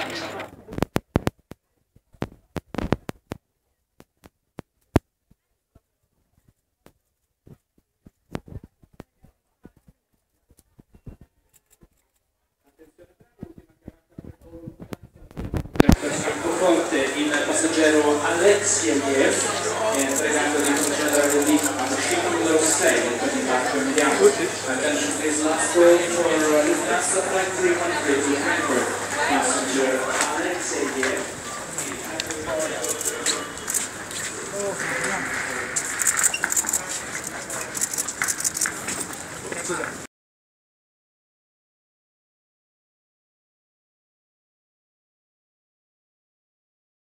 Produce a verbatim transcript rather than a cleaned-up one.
Forte il passeggero Alexia Yev, pregando di procedere da lì allo scippo numero sei per l'imbarco immediato. Attention please, last call for Lufthansa Flight three one three to